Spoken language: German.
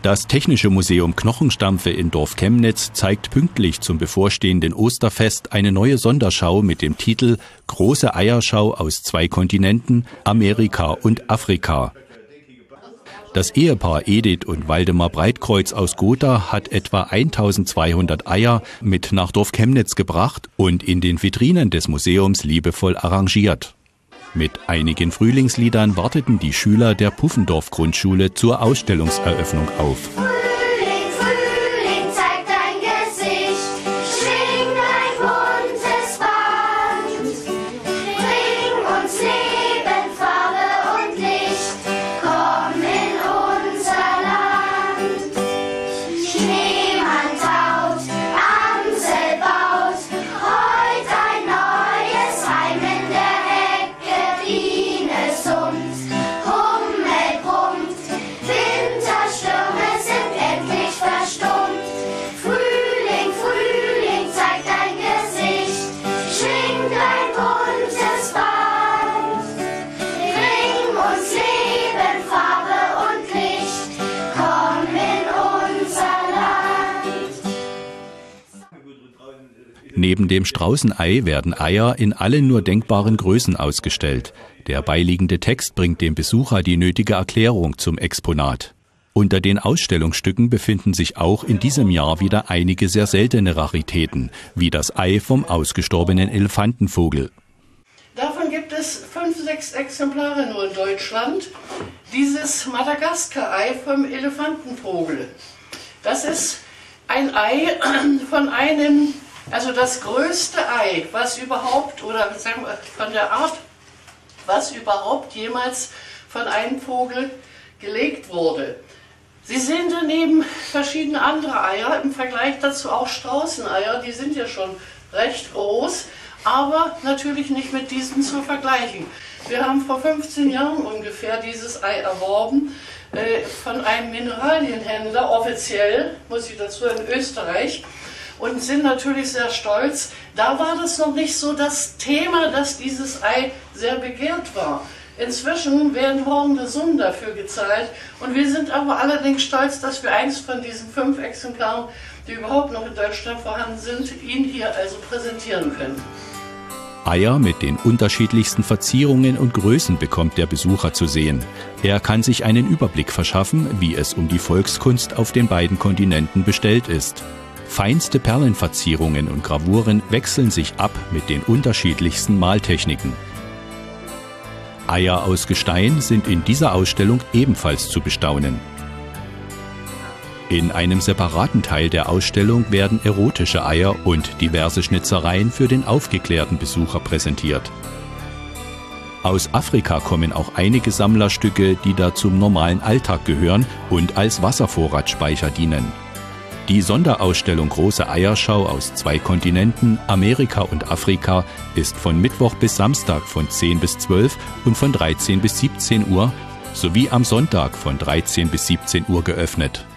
Das Technische Museum Knochenstampfe in Dorf Chemnitz zeigt pünktlich zum bevorstehenden Osterfest eine neue Sonderschau mit dem Titel »Große Eierschau aus 2 Kontinenten, Amerika und Afrika«. Das Ehepaar Edith und Waldemar Breitkreuz aus Gotha hat etwa 1200 Eier mit nach Dorf Chemnitz gebracht und in den Vitrinen des Museums liebevoll arrangiert. Mit einigen Frühlingsliedern warteten die Schüler der Puffendorf-Grundschule zur Ausstellungseröffnung auf. Frühling, Frühling, zeig dein Gesicht, schwing dein buntes Band, bring uns Leben, Farbe und Licht, komm in unser Land. Schneemann taut, Amsel baut, heut ein neues Heim in der Hecke, Biene summt, Hummel brummt, Winterstürme sind endlich verstummt. Frühling, Frühling, zeig dein Gesicht, schwing dein buntes Band, bring uns Leben, Farbe und Licht, komm in unser Land. Neben dem Straußenei werden Eier in allen nur denkbaren Größen ausgestellt. Der beiliegende Text bringt dem Besucher die nötige Erklärung zum Exponat. Unter den Ausstellungsstücken befinden sich auch in diesem Jahr wieder einige sehr seltene Raritäten, wie das Ei vom ausgestorbenen Elefantenvogel. Davon gibt es 5, 6 Exemplare nur in Deutschland. Dieses Madagaskar-Ei vom Elefantenvogel. Das ist ein Ei von einem, also das größte Ei, was überhaupt, oder sagen wir von der Art, was überhaupt jemals von einem Vogel gelegt wurde. Sie sehen daneben verschiedene andere Eier, im Vergleich dazu auch Straußeneier, die sind ja schon recht groß, aber natürlich nicht mit diesen zu vergleichen. Wir haben vor 15 Jahren ungefähr dieses Ei erworben von einem Mineralienhändler, offiziell, muss ich dazu, in Österreich, und sind natürlich sehr stolz. Da war das noch nicht so das Thema, dass dieses Ei sehr begehrt war. Inzwischen werden horrende Summen dafür gezahlt und wir sind aber allerdings stolz, dass wir eins von diesen 5 Exemplaren, die überhaupt noch in Deutschland vorhanden sind, Ihnen hier also präsentieren können. Eier mit den unterschiedlichsten Verzierungen und Größen bekommt der Besucher zu sehen. Er kann sich einen Überblick verschaffen, wie es um die Volkskunst auf den beiden Kontinenten bestellt ist. Feinste Perlenverzierungen und Gravuren wechseln sich ab mit den unterschiedlichsten Maltechniken. Eier aus Gestein sind in dieser Ausstellung ebenfalls zu bestaunen. In einem separaten Teil der Ausstellung werden erotische Eier und diverse Schnitzereien für den aufgeklärten Besucher präsentiert. Aus Afrika kommen auch einige Sammlerstücke, die da zum normalen Alltag gehören und als Wasservorratsspeicher dienen. Die Sonderausstellung Große Eierschau aus 2 Kontinenten, Amerika und Afrika, ist von Mittwoch bis Samstag von 10 bis 12 und von 13 bis 17 Uhr sowie am Sonntag von 13 bis 17 Uhr geöffnet.